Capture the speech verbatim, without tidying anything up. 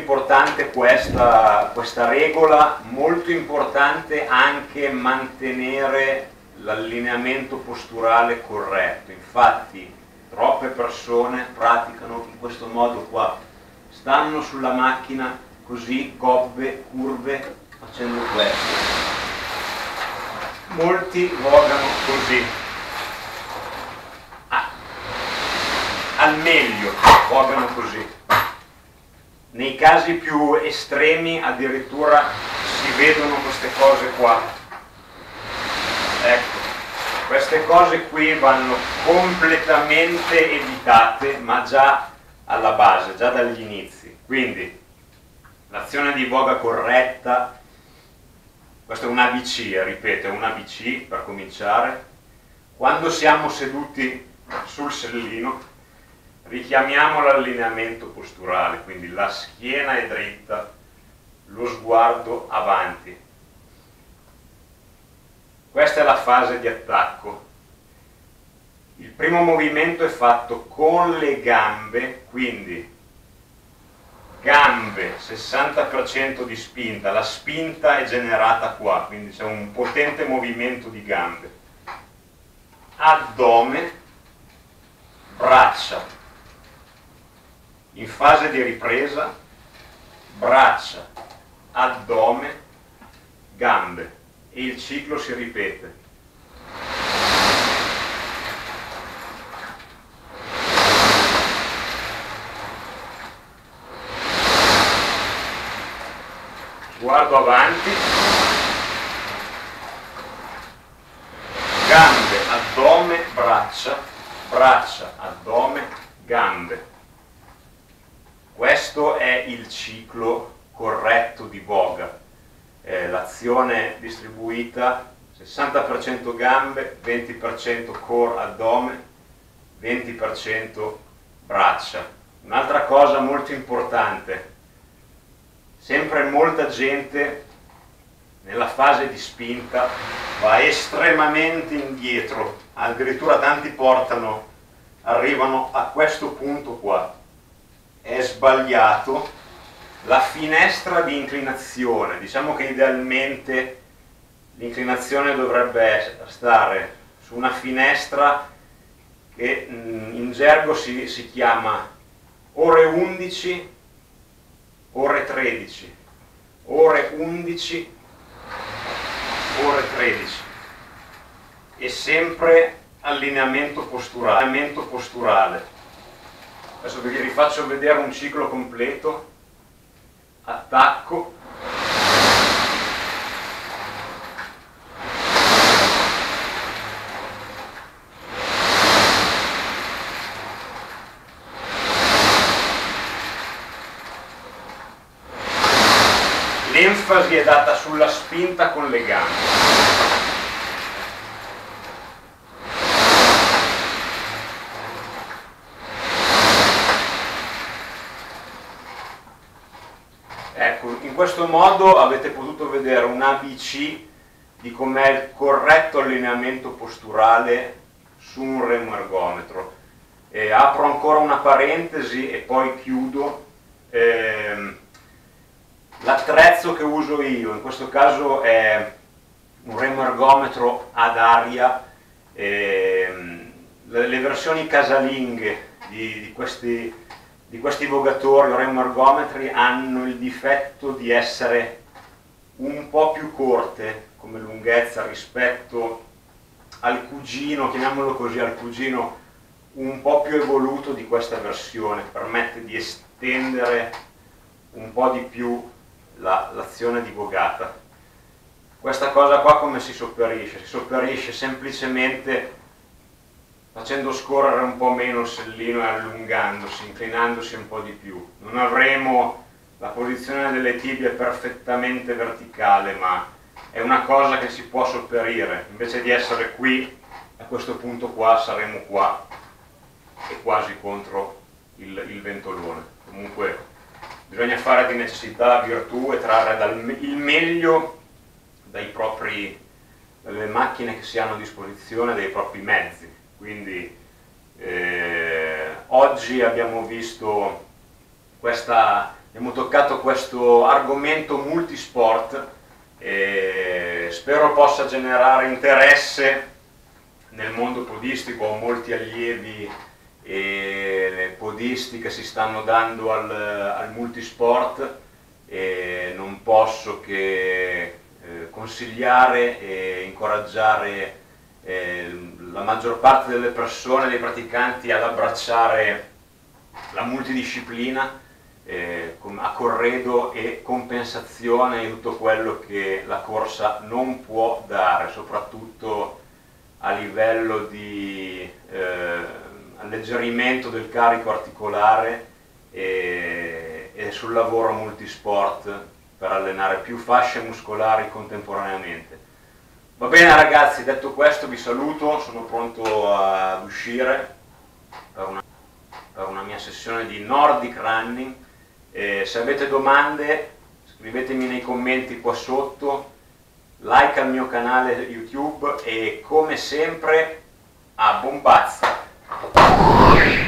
importante questa, questa regola, molto importante anche mantenere l'allineamento posturale corretto. Infatti troppe persone praticano in questo modo qua, stanno sulla macchina così, gobbe, curve, facendo questo. Molti vogano così, ah, al meglio vogano così. Nei casi più estremi addirittura si vedono queste cose qua. Ecco, queste cose qui vanno completamente evitate, ma già alla base, già dagli inizi. Quindi l'azione di voga corretta, questo è un A B C, ripeto, è un A B C per cominciare. Quando siamo seduti sul sellino richiamiamo l'allineamento posturale, quindi la schiena è dritta, lo sguardo avanti. Questa è la fase di attacco. Il primo movimento è fatto con le gambe, quindi gambe, sessanta per cento di spinta, la spinta è generata qua, quindi c'è un potente movimento di gambe. Addome, braccia. In fase di ripresa, braccia, addome, gambe, e il ciclo si ripete. Guardo avanti, gambe, addome, braccia, braccia, addome, gambe. Questo è il ciclo corretto di voga, eh, l'azione distribuita sessanta per cento gambe, venti per cento core addome, venti per cento braccia. Un'altra cosa molto importante, sempre molta gente nella fase di spinta va estremamente indietro, addirittura tanti portano, arrivano a questo punto qua. È sbagliato. La finestra di inclinazione, diciamo che idealmente l'inclinazione dovrebbe stare su una finestra che in gergo si, si chiama ore undici, ore tredici, ore undici, ore tredici, e sempre allineamento posturale. Allineamento posturale. Adesso vi rifaccio vedere un ciclo completo. Attacco, l'enfasi è data sulla spinta con le gambe. Ecco, in questo modo avete potuto vedere un A B C di com'è il corretto allineamento posturale su un remo ergometro. E apro ancora una parentesi e poi chiudo. Ehm, l'attrezzo che uso io, in questo caso è un remo ergometro ad aria. Ehm, le, le versioni casalinghe di, di questi di questi vogatori o remo ergometri hanno il difetto di essere un po' più corte come lunghezza rispetto al cugino, chiamiamolo così, al cugino un po' più evoluto di questa versione, permette di estendere un po' di più la, l'azione di vogata. Questa cosa qua come si sopperisce? Si sopperisce semplicemente facendo scorrere un po' meno il sellino e allungandosi, inclinandosi un po' di più. Non avremo la posizione delle tibie perfettamente verticale, ma è una cosa che si può sopperire. Invece di essere qui, a questo punto qua, saremo qua e quasi contro il, il ventolone. Comunque bisogna fare di necessità virtù e trarre dal, il meglio dai propri, dalle macchine che si hanno a disposizione, dai propri mezzi. Quindi eh, oggi abbiamo visto questa, abbiamo toccato questo argomento multisport e spero possa generare interesse nel mondo podistico. Ho molti allievi e podisti che si stanno dando al, al multisport e non posso che eh, consigliare e incoraggiare eh, la maggior parte delle persone, dei praticanti, ad abbracciare la multidisciplina eh, a corredo e compensazione di tutto quello che la corsa non può dare, soprattutto a livello di eh, alleggerimento del carico articolare e, e sul lavoro multisport per allenare più fasce muscolari contemporaneamente. Va bene ragazzi, detto questo vi saluto, sono pronto ad uscire per una, per una mia sessione di Nordic Running. E se avete domande scrivetemi nei commenti qua sotto, like al mio canale YouTube e come sempre a bombazza!